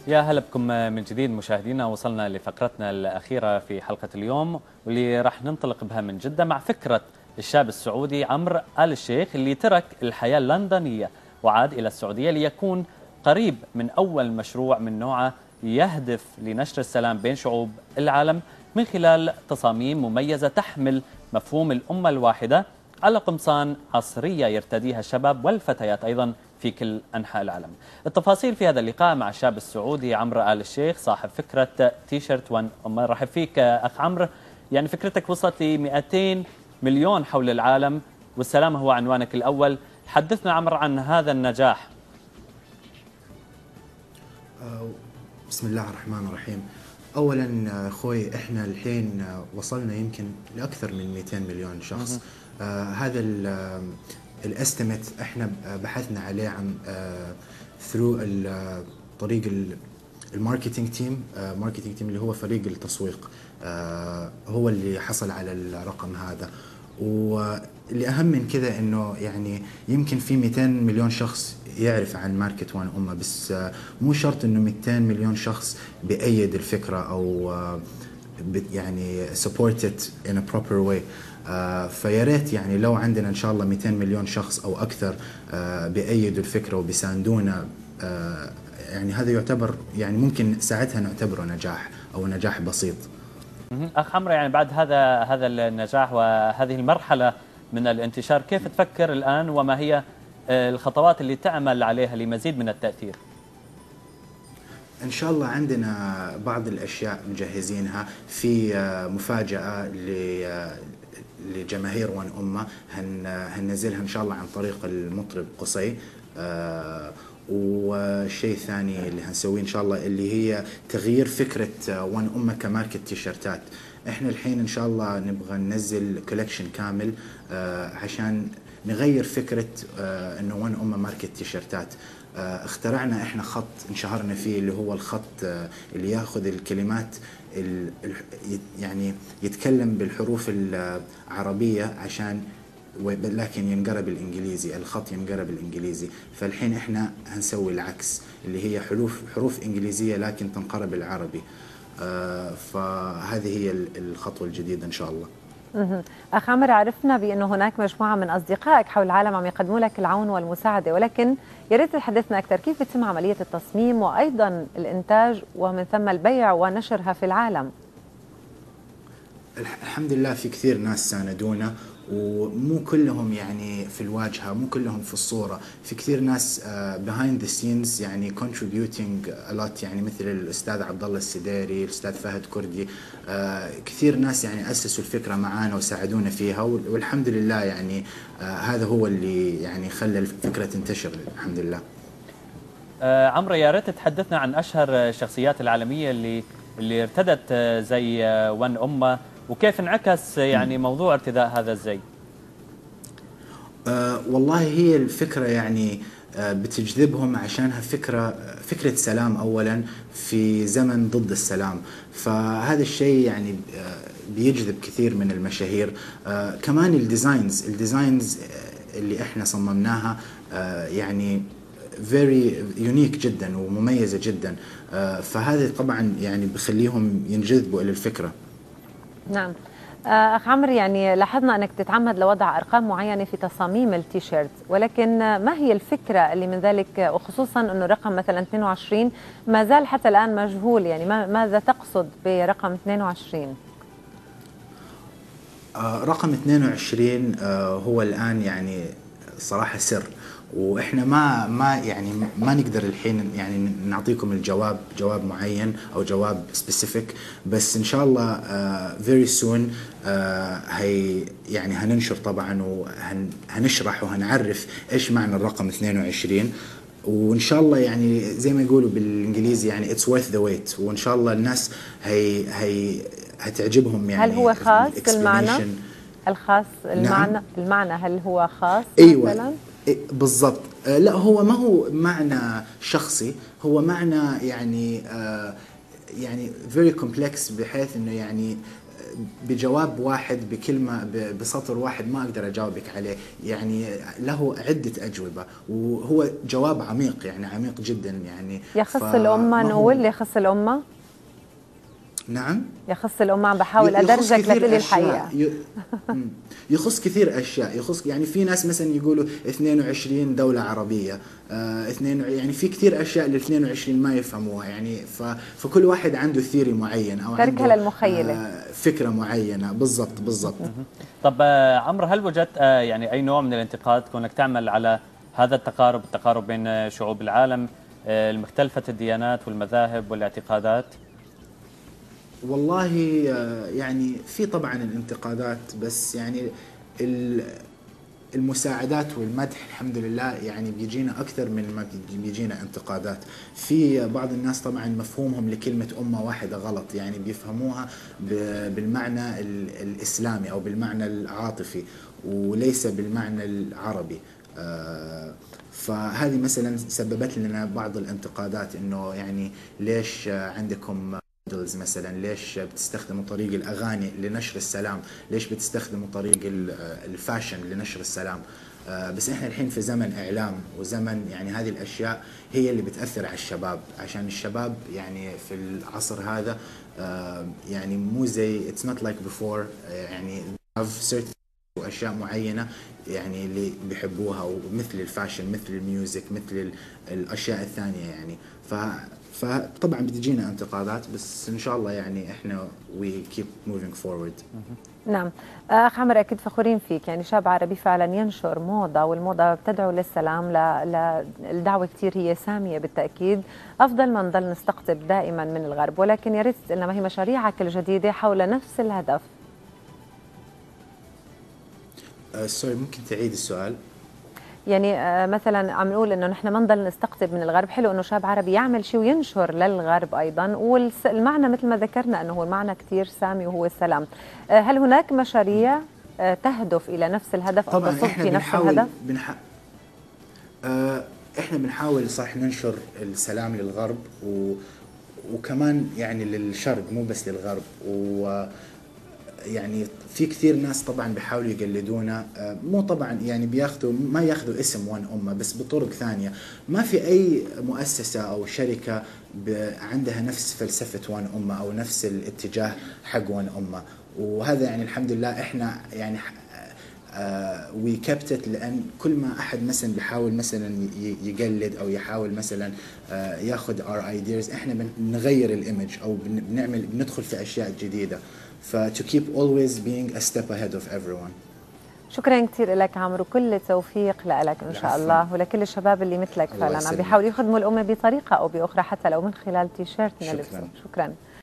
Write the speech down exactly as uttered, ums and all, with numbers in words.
يا هلا بكم من جديد مشاهدينا. وصلنا لفقرتنا الأخيرة في حلقة اليوم واللي راح ننطلق بها من جدة مع فكرة الشاب السعودي عمرو آل الشيخ اللي ترك الحياة اللندنية وعاد إلى السعودية ليكون قريب من أول مشروع من نوعه يهدف لنشر السلام بين شعوب العالم من خلال تصاميم مميزة تحمل مفهوم الأمة الواحدة على قمصان عصرية يرتديها الشباب والفتيات أيضا في كل أنحاء العالم. التفاصيل في هذا اللقاء مع الشاب السعودي عمرو آل الشيخ صاحب فكرة تيشيرت وان أمة. رحب فيك أخ عمرو. يعني فكرتك وصلت ل مئتين مليون حول العالم والسلام هو عنوانك الأول. حدثنا عمرو عن هذا النجاح. بسم الله الرحمن الرحيم. اولا اخوي احنا الحين وصلنا يمكن لاكثر من مئتين مليون شخص. آه هذا الاستيميت احنا بحثنا عليه عن ثرو آه طريق الماركتينج تيم ماركتينج تيم اللي هو فريق التسويق، آه هو اللي حصل على الرقم هذا. واللي اهم من كذا انه يعني يمكن في مئتين مليون شخص يعرف عن ماركت وان أمة، بس مو شرط انه مئتين مليون شخص بأيد الفكرة او يعني support it in a proper way. فيا ريت يعني لو عندنا ان شاء الله مئتين مليون شخص او اكثر بأيدوا الفكرة وبيساندونا، يعني هذا يعتبر يعني ممكن ساعتها نعتبره نجاح او نجاح بسيط. أخ عمرو، يعني بعد هذا هذا النجاح وهذه المرحلة من الانتشار، كيف تفكر الآن وما هي الخطوات اللي تعمل عليها لمزيد من التأثير؟ إن شاء الله عندنا بعض الأشياء مجهزينها في مفاجأة لجماهير وان أمة، هننزلها إن شاء الله عن طريق المطرب قصي. والشيء الثاني اللي هنسويه إن شاء الله اللي هي تغيير فكرة وان أمة كماركة تيشيرتات. إحنا الحين إن شاء الله نبغى ننزل كولكشن كامل عشان نغير فكرة آه انه وان أمة ماركة تيشيرتات. آه اخترعنا احنا خط انشهرنا فيه اللي هو الخط آه اللي ياخذ الكلمات يعني يتكلم بالحروف العربية عشان لكن ينقرا بالانجليزي، الخط ينقرا بالانجليزي. فالحين احنا هنسوي العكس اللي هي حروف حروف انجليزية لكن تنقرا بالعربي. آه فهذه هي الخطوة الجديدة ان شاء الله. أخ عمرو، عرفنا بأنه هناك مجموعة من أصدقائك حول العالم عم يقدموا لك العون والمساعدة، ولكن يا ريت تحدثنا أكثر كيف بتتم عملية التصميم وأيضا الإنتاج ومن ثم البيع ونشرها في العالم؟ الحمد لله في كثير ناس ساندونا، ومو كلهم يعني في الواجهة، مو كلهم في الصورة. في كثير ناس uh, behind the scenes يعني contributing a lot، يعني مثل الأستاذ عبد الله السديري، الأستاذ فهد كردي. uh, كثير ناس يعني أسسوا الفكرة معانا وساعدونا فيها، والحمد لله يعني uh, هذا هو اللي يعني خلى الفكرة تنتشر الحمد لله. uh, عمرو، يا ريت تحدثنا عن أشهر الشخصيات العالمية اللي اللي ارتدت زي وان أمة، وكيف انعكس يعني موضوع ارتداء هذا الزي؟ أه والله هي الفكرة يعني أه بتجذبهم عشانها فكرة فكرة سلام أولا في زمن ضد السلام، فهذا الشيء يعني أه بيجذب كثير من المشاهير. أه كمان الديزاينز الديزاينز اللي احنا صممناها أه يعني very unique جدا ومميزة جدا. أه فهذا طبعا يعني بخليهم ينجذبوا إلى الفكرة. نعم. أخ عمرو، يعني لاحظنا أنك تتعمد لوضع أرقام معينة في تصاميم التيشيرت، ولكن ما هي الفكرة اللي من ذلك، وخصوصا أنه رقم مثلا اثنين وعشرين ما زال حتى الآن مجهول، يعني ماذا تقصد برقم اثنين وعشرين؟ آه رقم اثنين وعشرين آه هو الآن يعني صراحة سر، واحنا ما ما يعني ما نقدر الحين يعني نعطيكم الجواب جواب معين او جواب سبيسيفيك، بس ان شاء الله فيري uh, سون uh, هي يعني هننشر طبعا وهنشرح وهنعرف ايش معنى الرقم اثنين وعشرين، وان شاء الله يعني زي ما يقولوا بالانجليزي يعني اتس worth ذا ويت، وان شاء الله الناس هي هي هتعجبهم. يعني هل هو خاص بالمعنى الخاص المعنى نعم؟ المعنى هل هو خاص أيوة. مثلا؟ بالضبط. لا هو ما هو معنى شخصي، هو معنى يعني يعني very complex، بحيث انه يعني بجواب واحد بكلمة بسطر واحد ما أقدر أجاوبك عليه، يعني له عدة أجوبة وهو جواب عميق يعني عميق جدا يعني. يخص الأمة نقول يخص الأمة؟ نعم يخص الأمة. عم بحاول أدرجك لتقولي الحقيقة. يخص كثير أشياء، يخص يعني في ناس مثلا يقولوا اثنين وعشرين دولة عربية، آه اثنين يعني في كثير أشياء ال اثنين وعشرين ما يفهموها يعني، فكل واحد عنده ثيري معين أو تركها عنده للمخيلة. آه فكرة معينة. بالضبط بالضبط. طب آه عمرو، هل وجدت آه يعني أي نوع من الانتقاد كونك تعمل على هذا التقارب التقارب بين شعوب العالم آه المختلفة الديانات والمذاهب والاعتقادات؟ والله يعني في طبعا الانتقادات، بس يعني المساعدات والمدح الحمد لله يعني بيجينا أكثر من ما بيجينا انتقادات. في بعض الناس طبعا مفهومهم لكلمة أمة واحدة غلط، يعني بيفهموها بالمعنى الإسلامي أو بالمعنى العاطفي وليس بالمعنى العربي. فهذه مثلا سببت لنا بعض الانتقادات، إنه يعني ليش عندكم مثلا، ليش بتستخدموا طريق الأغاني لنشر السلام، ليش بتستخدموا طريق الفاشن لنشر السلام. بس احنا الحين في زمن إعلام وزمن يعني هذه الأشياء هي اللي بتأثر على الشباب، عشان الشباب يعني في العصر هذا يعني مو زي it's not like before، يعني have certain وأشياء معينة يعني اللي بيحبوها، ومثل الفاشن مثل الميوزك مثل الأشياء الثانية يعني. ف فطبعا بتجينا انتقادات، بس ان شاء الله يعني احنا we keep moving forward. نعم اخ عمرو، اكيد فخورين فيك، يعني شاب عربي فعلا ينشر موضه، والموضه بتدعو للسلام، للدعوه كثير هي ساميه بالتاكيد. افضل ما نضل نستقطب دائما من الغرب، ولكن يا ريت تقلنا ما هي مشاريعك الجديده حول نفس الهدف. أه سوري ممكن تعيد السؤال؟ يعني مثلا عم نقول انه نحن ما نضل نستقطب من الغرب، حلو انه شاب عربي يعمل شيء وينشر للغرب ايضا، والمعنى مثل ما ذكرنا انه هو المعنى كثير سامي وهو السلام. هل هناك مشاريع تهدف الى نفس الهدف او تصب في نفس الهدف؟ بنح... آه احنا بنحاول صح ننشر السلام للغرب و... وكمان يعني للشرق، مو بس للغرب. و يعني في كثير ناس طبعا بيحاولوا يقلدونا، مو طبعا يعني بياخذوا ما ياخذوا اسم وان أمة، بس بطرق ثانية. ما في أي مؤسسة أو شركة عندها نفس فلسفة وان أمة أو نفس الاتجاه حق وان أمة، وهذا يعني الحمد لله احنا يعني وي كابت ات. لأن كل ما أحد مثلا بيحاول مثلا يقلد أو يحاول مثلا ياخذ our ideas، احنا بنغير الإيمج أو بنعمل بندخل في أشياء جديدة. ف to keep always being a step ahead of everyone. شكرا كثير لك عمرو، كل التوفيق لك ان شاء الله، ولكل الشباب اللي مثلك فعلا عم بيحاولوا يخدموا الامه بطريقه او باخرى حتى لو من خلال تيشيرت نلبسه. شكرا.